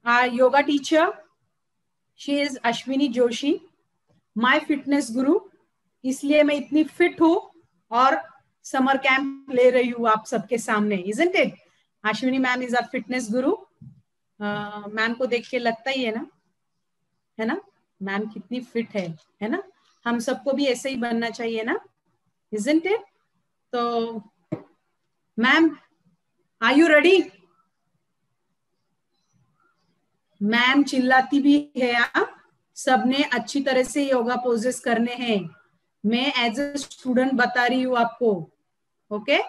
our yoga teacher. She is Ashwini Joshi, my fitness guru. इसलिए मैं इतनी fit हूँ और समर कैंप ले रही हूँ आप सबके सामने, isn't it? Ashwini ma'am is our fitness guru. Ma'am को देख के लगता ही है ना मैम कितनी फिट है ना? हम सबको भी ऐसे ही बनना चाहिए ना, isn't it? तो ma'am, are you ready? Ma'am चिल्लाती भी है। सबने अच्छी तरह से योगा पोजेस करने हैं। मैं एज ए स्टूडेंट बता रही हूँ आपको। Okay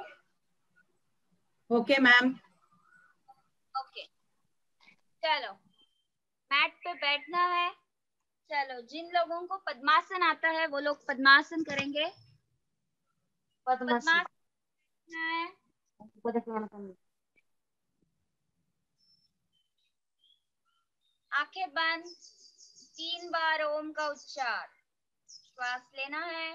okay ma'am. ओके चलो मैट पे बैठना है। चलो जिन लोगों को पद्मासन आता है वो लोग पद्मासन करेंगे। पद्मासन है। आंखें बंद, 3 बार ओम का उच्चार। श्वास लेना है।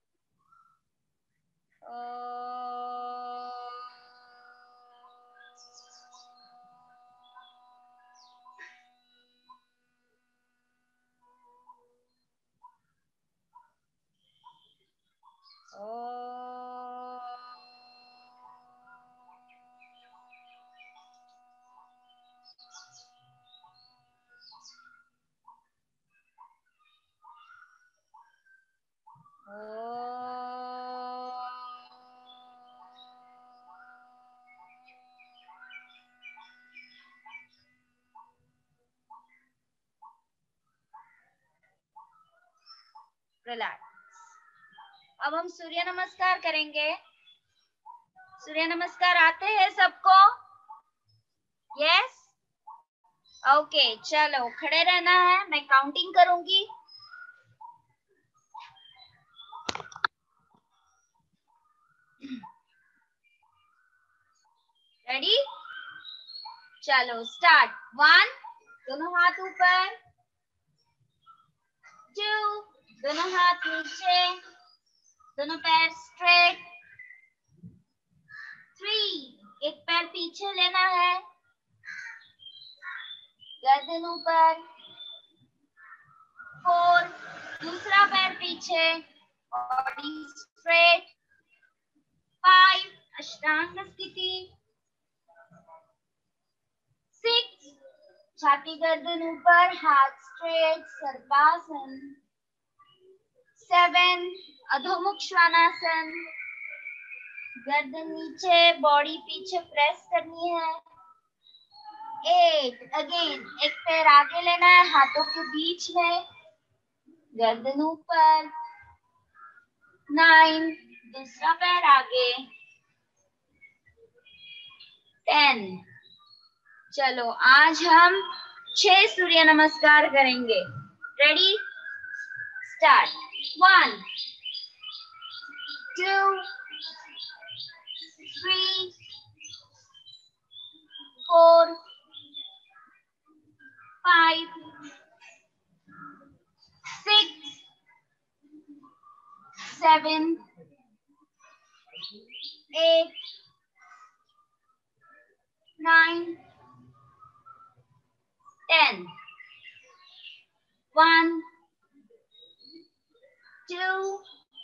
रिलैक्स। अब हम सूर्य नमस्कार करेंगे। सूर्य नमस्कार आते हैं सबको? यस ओके चलो खड़े रहना है। मैं काउंटिंग करूंगी। रेडी? चलो स्टार्ट। 1 दोनों हाथ ऊपर, 2 दोनों हाथ नीचे, दोनों पैर स्ट्रेट, 3 एक पैर पीछे लेना है, गर्दन ऊपर, 4 दूसरा पैर पीछे, बॉडी स्ट्रेट, 5 अष्टांग स्थिति, 6 छाती गर्दन ऊपर, हाथ स्ट्रेट सर्पासन, 7 अधोमुख श्वानासन, गर्दन नीचे, बॉडी पीछे प्रेस करनी है, 8 अगेन एक पैर आगे लेना है हाथों के बीच में, गर्दन ऊपर, 9 दूसरा पैर आगे, 10 चलो आज हम 6 सूर्य नमस्कार करेंगे। Ready start. 1 2 3 4 5 6 7 8 9 10 1 2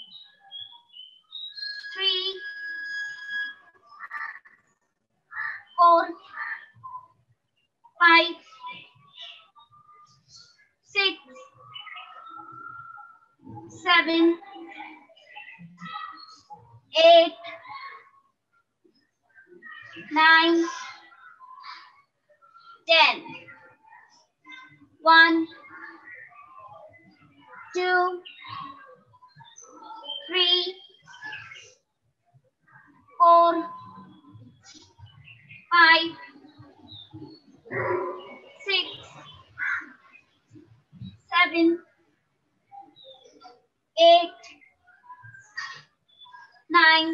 3 4 5 6 7 8 9 10 1 2 3 4 5 6 7 8 9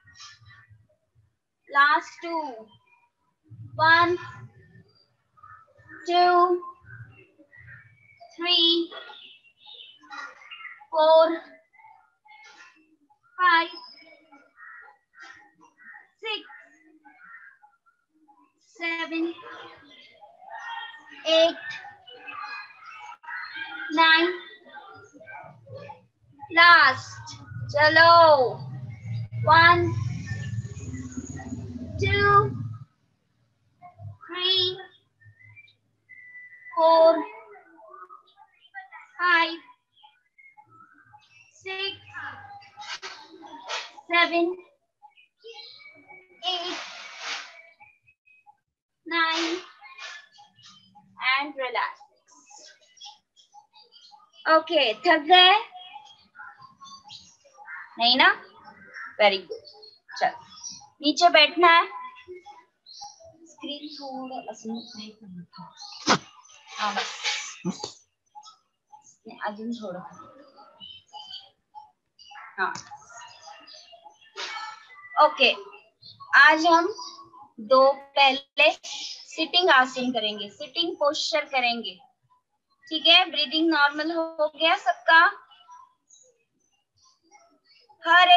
last 2 1 2 3 4 5 6 7 8, 9, लास्ट, चलो 1, 2, 3, 4, 5, 6, 7, 8, 9 and relax. ओके, थक गए? नहीं ना? Very good. चल, नीचे बैठना है. स्क्रीन थोड़ा हाँ बस अजून थोड़ा. हाँ ओके. आज हम दो पहले सिटिंग आसन करेंगे, सिटिंग पोस्चर करेंगे. ठीक है, ब्रीदिंग नॉर्मल हो गया सबका? हर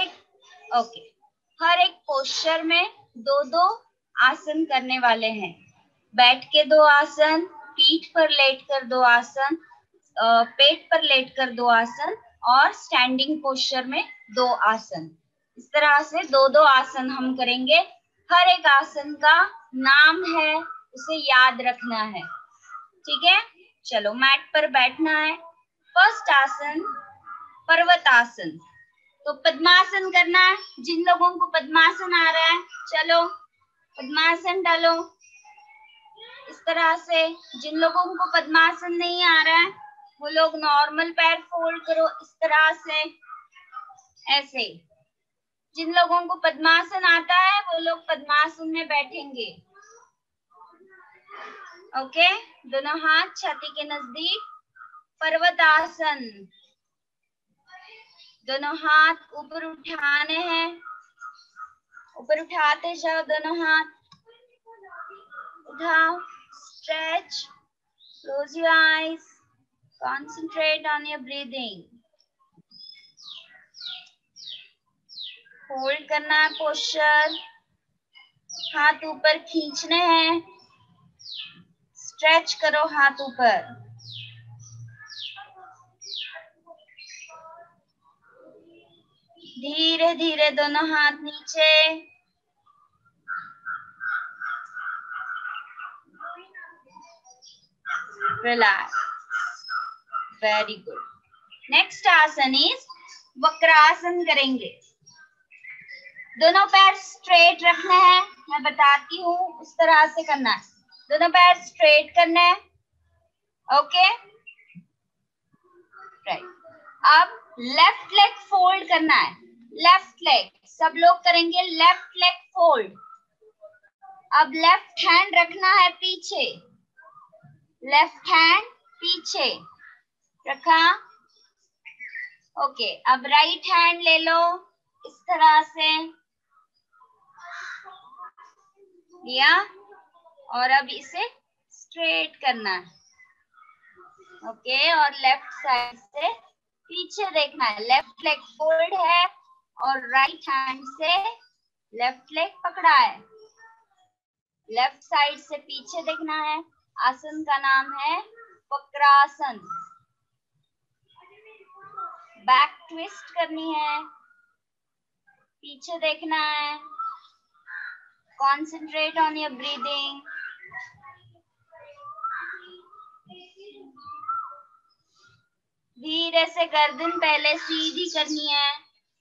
एक पोस्चर में दो दो आसन करने वाले हैं. बैठ के 2 आसन, पीठ पर लेटकर 2 आसन, पेट पर लेटकर 2 आसन और स्टैंडिंग पोस्चर में 2 आसन. इस तरह से 2 आसन हम करेंगे. हर एक आसन का नाम है, उसे याद रखना है. ठीक है, चलो मैट पर बैठना है. फर्स्ट आसन पर्वतासन. तो पद्मासन करना है. जिन लोगों को पद्मासन आ रहा है चलो पद्मासन डालो इस तरह से. जिन लोगों को पद्मासन नहीं आ रहा है वो लोग नॉर्मल पैर फोल्ड करो इस तरह से, ऐसे. जिन लोगों को पद्मासन आता है वो लोग पद्मासन में बैठेंगे. ओके, दोनों हाथ छाती के नजदीक. पर्वतासन. दोनों हाथ ऊपर उठाने हैं. ऊपर उठाते जाओ, दोनों हाथ उठाओ. Stretch, close your eyes, concentrate on your breathing. Hold करना है पोस्चर. हाथ ऊपर खींचने हैं. स्ट्रेच करो हाथ ऊपर. धीरे धीरे दोनों हाथ नीचे. रिलैक्स. Very good. नेक्स्ट आसन इज वक्रासन करेंगे. दोनों पैर स्ट्रेट रखना है. मैं बताती हूँ उस तरह से करना है. दोनों पैर स्ट्रेट करना है. Okay right. अब लेफ्ट लेग फोल्ड करना है. लेफ्ट लेग सब लोग करेंगे. Left leg fold. अब लेफ्ट हैंड रखना है पीछे. लेफ्ट हैंड पीछे रखा. ओके, अब राइट हैंड ले लो इस तरह से लिया और अब इसे स्ट्रेट करना है. ओके, और लेफ्ट साइड से पीछे देखना है. लेफ्ट लेग फोल्ड है और राइट हैंड से लेफ्ट लेग पकड़ा है. लेफ्ट साइड से पीछे देखना है. आसन का नाम है वक्रासन. बैक ट्विस्ट करनी है. पीछे देखना है. Concentrate on your breathing. धीरे से गर्दन पहले सीधी करनी है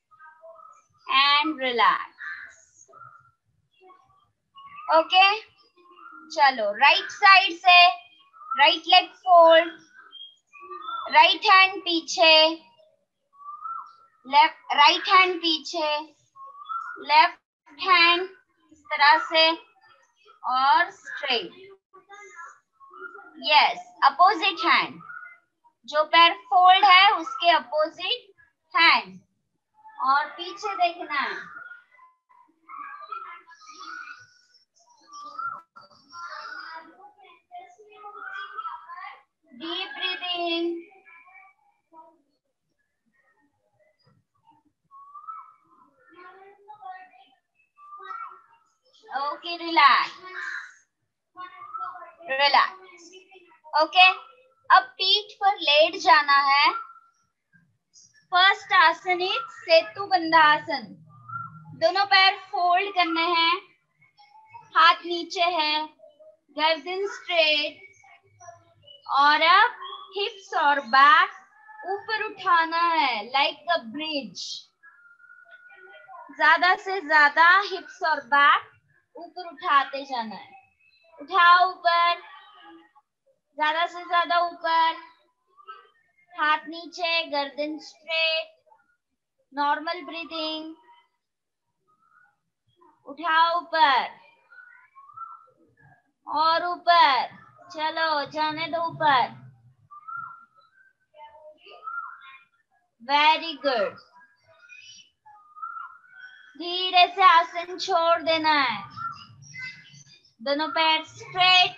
एंड रिलैक्स. ओके, चलो राइट साइड से right leg fold. Right hand पीछे, लेफ्ट राइट हैंड पीछे, लेफ्ट हैंड इस तरह से और स्ट्रेट. Yes, opposite hand. जो पैर फोल्ड है उसके अपोजिट हैंड और पीछे देखना है. Deep breathing. Okay, relax. Relax. Okay, अब पीठ पर लेट जाना है। फर्स्ट आसन इज सेतु बंधा आसन। दोनों पैर फोल्ड करने हैं, हाथ नीचे है, गर्दन स्ट्रेट, और अब हिप्स और बैक ऊपर उठाना है लाइक अ ब्रिज। ज्यादा से ज्यादा हिप्स और बैक ऊपर उठाते जाना है। उठाओ ऊपर, ज्यादा से ज्यादा ऊपर, हाथ नीचे, गर्दन स्ट्रेट, नॉर्मल ब्रीदिंग। उठाओ ऊपर और ऊपर, चलो जाने दो ऊपर। Very good. धीरे से आसन छोड़ देना है। दोनों पैर स्ट्रेट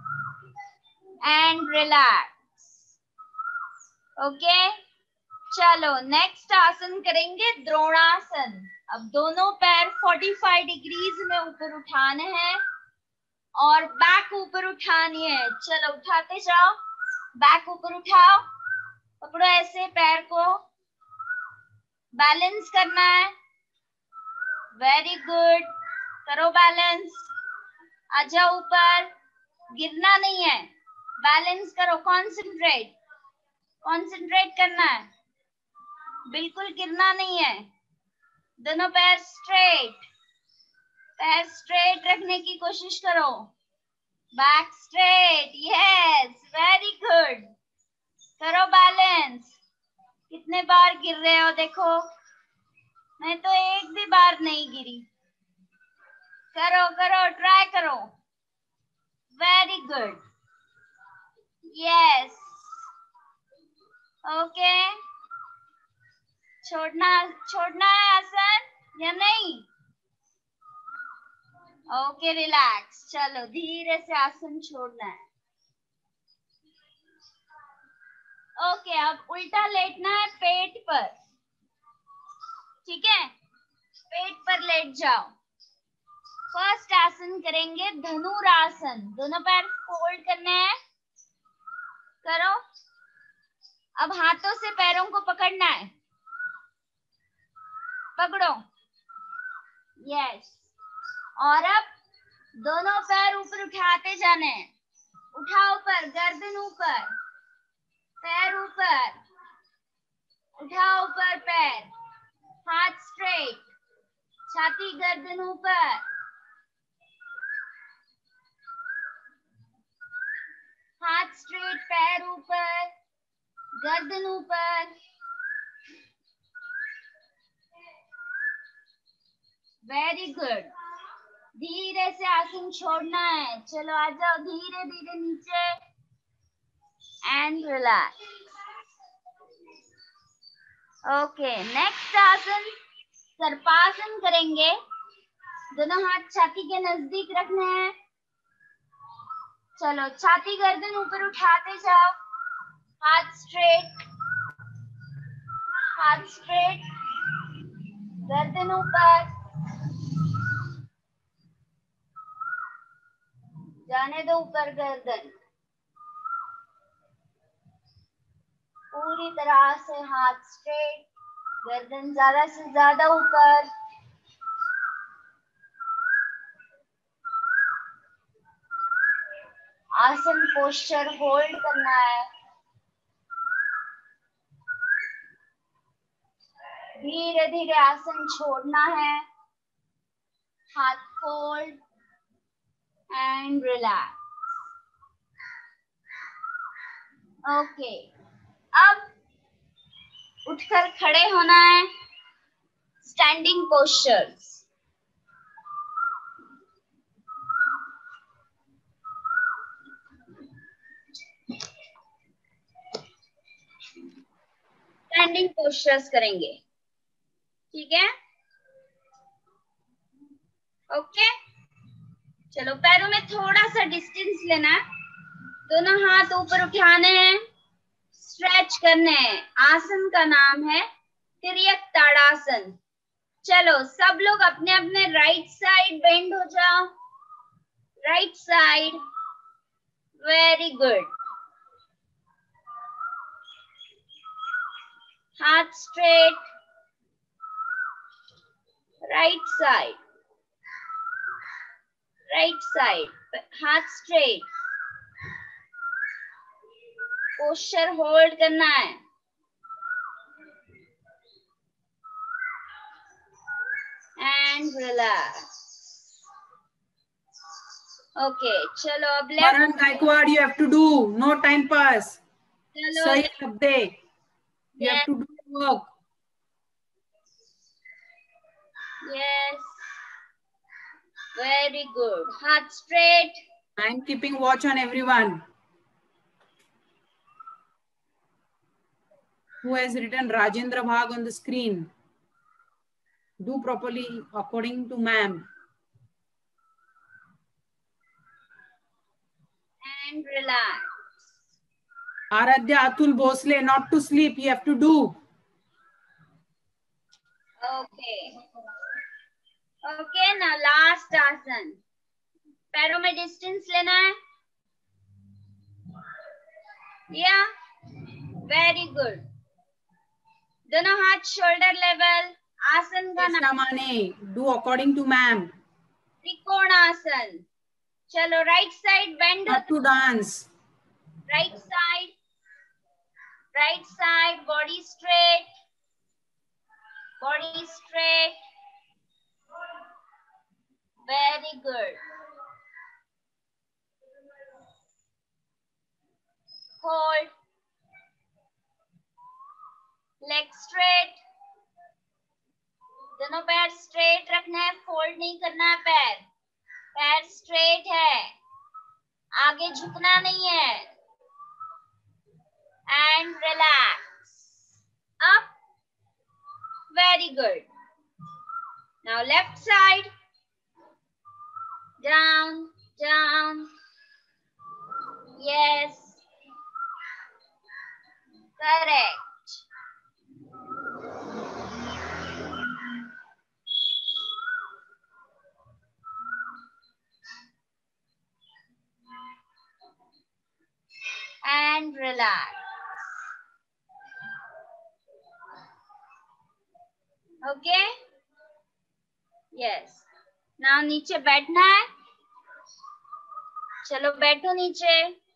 एंड रिलैक्स। ओके, चलो नेक्स्ट आसन करेंगे द्रोणासन। अब दोनों पैर 45 डिग्रीज में ऊपर उठाने हैं और बैक ऊपर उठानी है। चलो उठाते जाओ, बैक ऊपर उठाओ, पकड़ो ऐसे, पैर को बैलेंस करना है। वेरी गुड, करो बैलेंस। आ जाओ ऊपर, गिरना नहीं है, बैलेंस करो, कॉन्सेंट्रेट करना है, बिल्कुल गिरना नहीं है। दोनों पैर स्ट्रेट रखने की कोशिश करो। Back straight, yes, very good. करो बैलेंस। कितने बार गिर रहे हो देखो, मैं तो एक भी बार नहीं गिरी। करो करो, ट्राई करो। Very good, yes. ओके, छोड़ना है आसन या नहीं? Okay, relax. चलो धीरे से आसन छोड़ना है। ओके, अब उल्टा लेटना है पेट पर। ठीक है, पेट पर लेट जाओ। फर्स्ट आसन करेंगे धनुरासन। दोनों पैर फोल्ड करने हैं, करो। अब हाथों से पैरों को पकड़ना है, पकड़ो, यस। और अब दोनों पैर ऊपर उठाते जाने हैं। उठाओ ऊपर, गर्दन ऊपर, पैर ऊपर, उठाओ ऊपर पैर, हाथ स्ट्रेट, छाती गर्दन ऊपर, हाथ स्ट्रेट, पैर ऊपर, गर्दन ऊपर। Very good. धीरे से आसन छोड़ना है। चलो आ जाओ धीरे धीरे नीचे एंड रिलैक्स। ओके, नेक्स्ट आसन सर्पासन करेंगे। दोनों हाथ छाती के नजदीक रखने हैं। चलो छाती गर्दन ऊपर उठाते जाओ, हाथ स्ट्रेट, गर्दन ऊपर, जाने दो ऊपर गर्दन। पूरी तरह से हाथ स्ट्रेट, गर्दन ज्यादा से ज्यादा ऊपर। आसन पोस्चर होल्ड करना है। धीरे धीरे आसन छोड़ना है। हाथ फोल्ड एंड रिलैक्स। ओके, अब उठकर खड़े होना है। Standing postures. स्टैंडिंग पोस्चर्स करेंगे, ठीक है? ओके, चलो पैरों में थोड़ा सा डिस्टेंस लेना है। दोनों हाथ ऊपर उठाने हैं, स्ट्रेच करने हैं। आसन का नाम है तिर्यक ताड़ासन। चलो सब लोग अपने अपने राइट साइड बेंड हो जाओ। Right side, very good. Heart straight. Right side. Right side. Heart straight. Posture hold करना है. And relax. Okay, चलो अब left. Maran Gaikwad, you have to do. No time pass. चलो. Sahi update. You have to do work. Yes. Very good. Heart straight. I am keeping watch on everyone. Who has written Rajendra Bhag on the screen? Do properly according to ma'am. And relax. Aradhya Atul Bhosle, not to sleep. You have to do. Okay. Okay, now last आसन. पैरों में distance लेना है. Yeah. Very good. दोनों हाथ shoulder level. आसन का नाम. Mane, do according to ma'am. Trikonasana. चलो right side bend. Not to dance. Right side. Right side. Body straight. Body straight. Very good. Hold. Leg straight. दोनों पैर straight रखना है, fold नहीं करना है पैर. पैर straight है, आगे झुकना नहीं है. And relax. Up. Very good. Now left side. Down, down. Yes. Correct. And relax. Okay? Yes. Now नीचे बैठना है. चलो बैठो नीचे.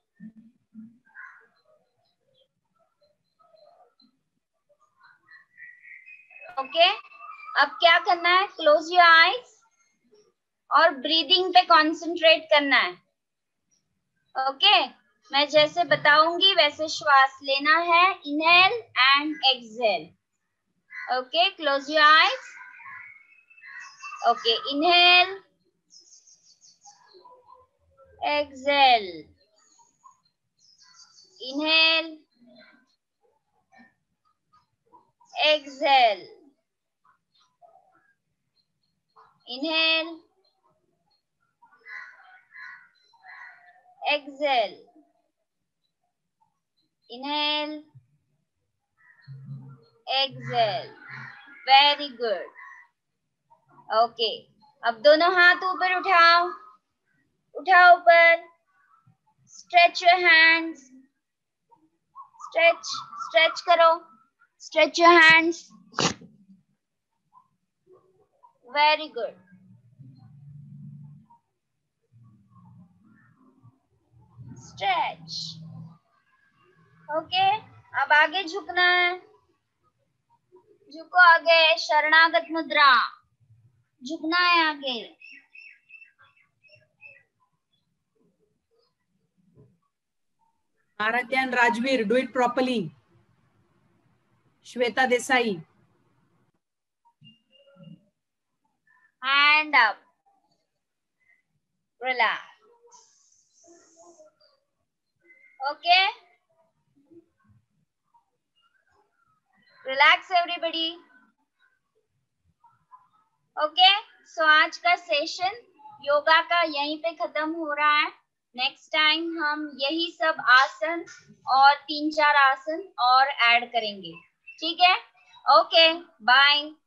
ओके, अब क्या करना है? क्लोज योर आईज और ब्रीदिंग पे कंसंट्रेट करना है. ओके, मैं जैसे बताऊंगी वैसे श्वास लेना है. Inhale and exhale. Okay, close your eyes. Okay, inhale, exhale, inhale, exhale, inhale, exhale, inhale, exhale. Very good. Okay, अब दोनों हाथ ऊपर उठाओ. उठाओ ऊपर. Stretch your hands. Stretch, stretch करो. Stretch your hands. Very good. Stretch. Okay. अब आगे झुकना है. झुको आगे. शरणागत मुद्रा. झुकना है आगे. Aradhya and Rajveer, do it properly. Shweta Desai. Hand up. Relax. Okay? Relax everybody. Okay? So आज का सेशन योगा का यहीं पे खत्म हो रहा है. नेक्स्ट टाइम हम यही सब आसन और 3-4 आसन और ऐड करेंगे. ठीक है? Okay, bye.